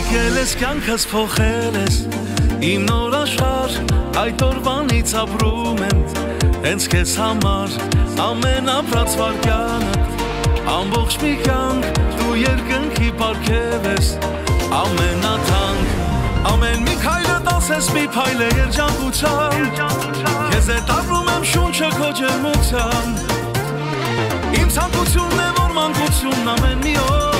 Եկել ես կյանքս փոխել ես Իմ նոր աշխարհ այդ օրվանից ապրում եմ Հենց քեզ համար ամեն ապրած վայրկյանը Ամբողջ մի կյանք դու երկնքի պարգև ես Ամենաթանկ Ամեն մի քայլը դասես մի փայլ է երջանկության Քեզ հետ ապրում եմ շունչը քո ջերմության Իմ ցանկությունն է որ մանկությունն ամեն մի օր